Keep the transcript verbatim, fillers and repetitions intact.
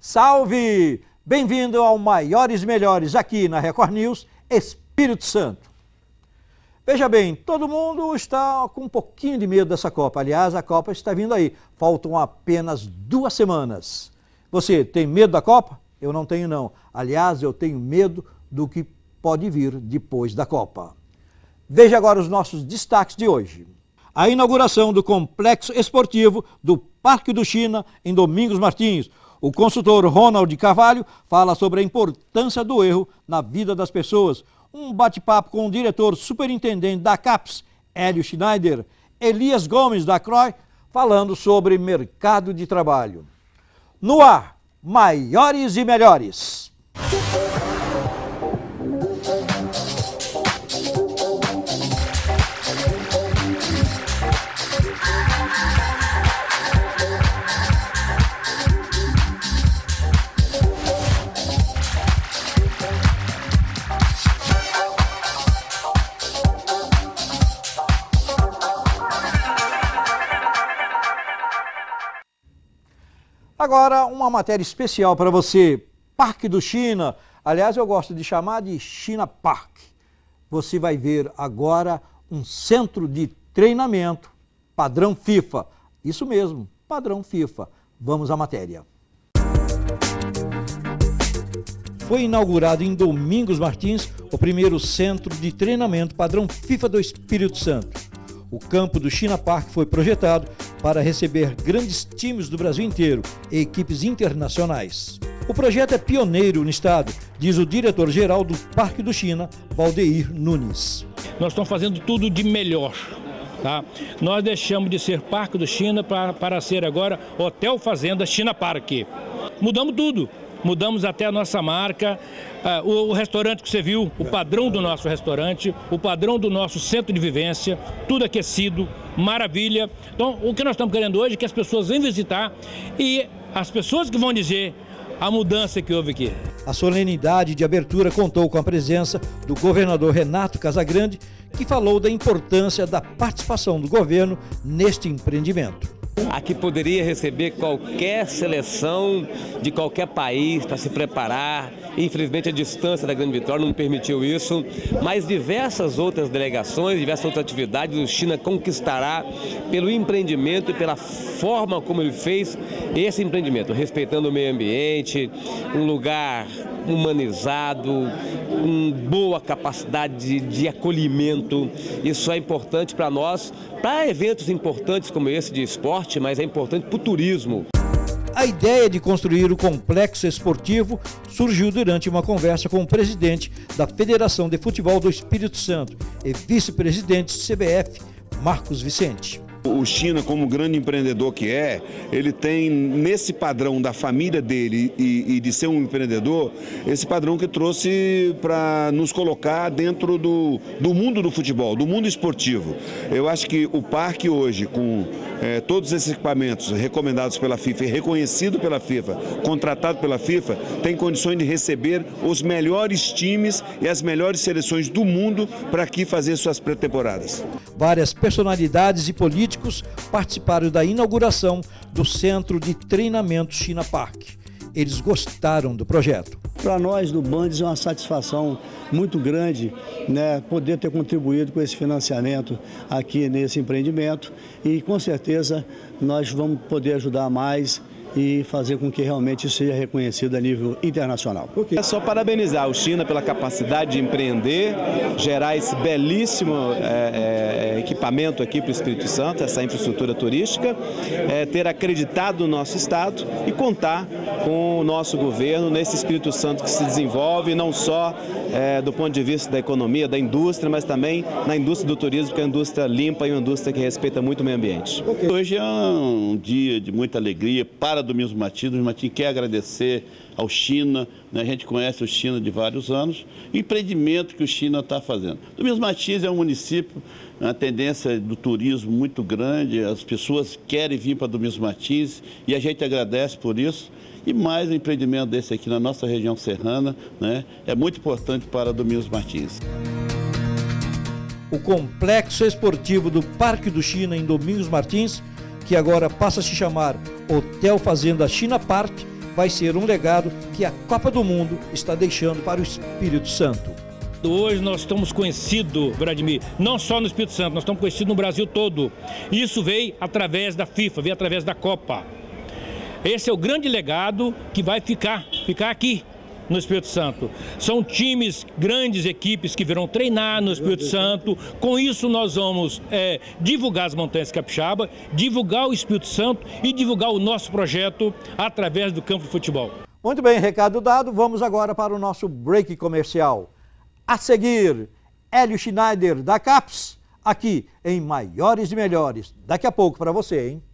Salve! Bem-vindo ao Maiores e Melhores aqui na Record News, Espírito Santo. Veja bem, todo mundo está com um pouquinho de medo dessa Copa. Aliás, a Copa está vindo aí. Faltam apenas duas semanas. Você tem medo da Copa? Eu não tenho não. Aliás, eu tenho medo do que pode vir depois da Copa. Veja agora os nossos destaques de hoje. A inauguração do Complexo Esportivo do Parque do China em Domingos Martins. O consultor Ronald Carvalho fala sobre a importância do erro na vida das pessoas. Um bate-papo com o diretor superintendente da CAPES, Hélio Schneider. Elias Gomes da C R O I, falando sobre mercado de trabalho. No ar, Maiores e Melhores. Agora, uma matéria especial para você, Parque do China. Aliás, eu gosto de chamar de China Park. Você vai ver agora um centro de treinamento padrão FIFA. Isso mesmo, padrão FIFA. Vamos à matéria. Foi inaugurado em Domingos Martins o primeiro centro de treinamento padrão FIFA do Espírito Santo. O campo do China Park foi projetado para receber grandes times do Brasil inteiro e equipes internacionais. O projeto é pioneiro no estado, diz o diretor-geral do Parque do China, Valdeir Nunes. Nós estamos fazendo tudo de melhor. Tá? Nós deixamos de ser Parque do China para, para ser agora Hotel Fazenda China Park. Mudamos tudo. Mudamos até a nossa marca, uh, o, o restaurante que você viu, o padrão do nosso restaurante, o padrão do nosso centro de vivência, tudo aquecido, maravilha. Então, o que nós estamos querendo hoje é que as pessoas venham visitar e as pessoas que vão dizer a mudança que houve aqui. A solenidade de abertura contou com a presença do governador Renato Casagrande, que falou da importância da participação do governo neste empreendimento. Aqui poderia receber qualquer seleção de qualquer país para se preparar. Infelizmente a distância da Grande Vitória não permitiu isso, mas diversas outras delegações, diversas outras atividades o China conquistará pelo empreendimento e pela forma como ele fez esse empreendimento, respeitando o meio ambiente, um lugar humanizado, com boa capacidade de, de acolhimento. Isso é importante para nós, para eventos importantes como esse de esporte, mas é importante para o turismo. A ideia de construir o complexo esportivo surgiu durante uma conversa com o presidente da Federação de Futebol do Espírito Santo e vice-presidente do C B F, Marcos Vicente. O China, como grande empreendedor que é, ele tem nesse padrão da família dele e, e de ser um empreendedor, esse padrão que trouxe para nos colocar dentro do, do mundo do futebol, do mundo esportivo. Eu acho que o parque hoje, com é, todos esses equipamentos recomendados pela FIFA e reconhecido pela FIFA, contratado pela FIFA, tem condições de receber os melhores times e as melhores seleções do mundo para aqui fazer suas pré-temporadas. Várias personalidades e políticos participaram da inauguração do Centro de Treinamento China Park. Eles gostaram do projeto. Para nós do Bandes é uma satisfação muito grande, né, poder ter contribuído com esse financiamento aqui nesse empreendimento e com certeza nós vamos poder ajudar mais e fazer com que realmente isso seja reconhecido a nível internacional. É só parabenizar o China pela capacidade de empreender, gerar esse belíssimo é, é, equipamento aqui para o Espírito Santo, essa infraestrutura turística, é, ter acreditado no nosso estado e contar com o nosso governo nesse Espírito Santo que se desenvolve, não só é, do ponto de vista da economia, da indústria, mas também na indústria do turismo, que é uma indústria limpa e uma indústria que respeita muito o meio ambiente. Okay. Hoje é um dia de muita alegria para Domingos Martins. Domingos Martins quer agradecer ao China, né? A gente conhece o China de vários anos, o empreendimento que o China está fazendo. Domingos Martins é um município, uma tendência do turismo muito grande, as pessoas querem vir para Domingos Martins e a gente agradece por isso. E mais um empreendimento desse aqui na nossa região serrana, né? É muito importante para Domingos Martins. O Complexo Esportivo do Parque do China em Domingos Martins, que agora passa a se chamar Hotel Fazenda China Park, vai ser um legado que a Copa do Mundo está deixando para o Espírito Santo. Hoje nós estamos conhecidos, Vladimir, não só no Espírito Santo, nós estamos conhecidos no Brasil todo. Isso veio através da FIFA, veio através da Copa. Esse é o grande legado que vai ficar, ficar aqui no Espírito Santo. São times, grandes equipes que virão treinar no Espírito Santo. Com isso nós vamos é, divulgar as Montanhas Capixaba, divulgar o Espírito Santo e divulgar o nosso projeto através do campo de futebol. Muito bem, recado dado, vamos agora para o nosso break comercial. A seguir, Hélio Schneider da CAPES, aqui em Maiores e Melhores. Daqui a pouco para você, hein?